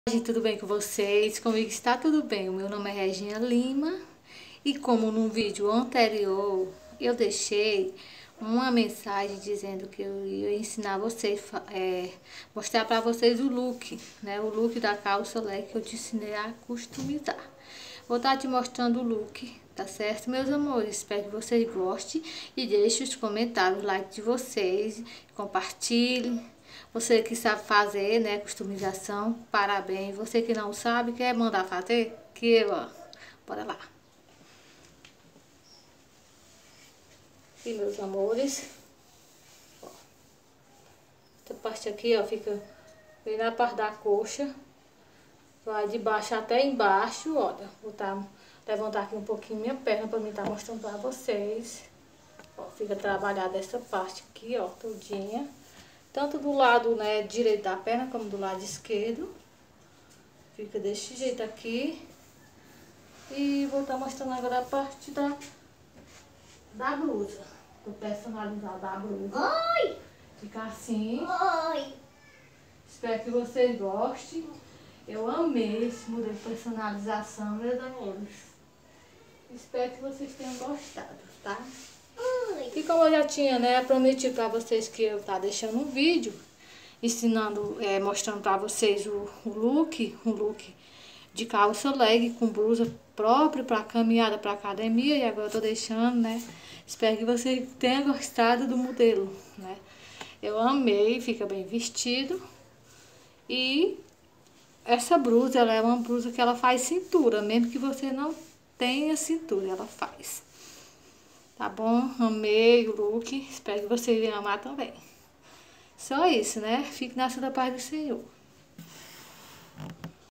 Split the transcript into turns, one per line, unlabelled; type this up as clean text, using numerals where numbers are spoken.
Gente, tudo bem com vocês? Comigo está tudo bem. O meu nome é Regina Lima e como no vídeo anterior eu deixei uma mensagem dizendo que eu ia ensinar vocês, mostrar para vocês o look, né? O look da calça leg que eu te ensinei a customizar. Vou estar te mostrando o look, tá certo, meus amores? Espero que vocês gostem e deixem os comentários, o like de vocês, compartilhem. Você que sabe fazer, né, customização, parabéns. Você que não sabe, quer mandar fazer? Bora lá. E meus amores, ó, essa parte aqui, ó, fica bem na parte da coxa. Vai de baixo até embaixo, olha. Vou levantar aqui um pouquinho minha perna pra mim estar mostrando pra vocês. Ó, fica trabalhada essa parte aqui, ó, todinha. Tanto do lado, né, direito da perna, como do lado esquerdo. Fica desse jeito aqui. E vou estar mostrando agora a parte da blusa. Do personalizar da blusa.
Oi!
Fica assim.
Oi!
Espero que vocês gostem. Eu amei esse modelo de personalização, meus amores. Espero que vocês tenham gostado, tá? E como eu já tinha, né, prometido pra vocês que eu tá deixando um vídeo ensinando, mostrando pra vocês um look de calça leg com blusa própria pra caminhada pra academia. E agora eu tô deixando, né? Espero que vocês tenham gostado do modelo, né? Eu amei, fica bem vestido. E essa blusa, ela é uma blusa que ela faz cintura, mesmo que você não tenha cintura, ela faz. Tá bom? Amei o look. Espero que vocês venham amar também. Só isso, né? Fique na sua paz do Senhor.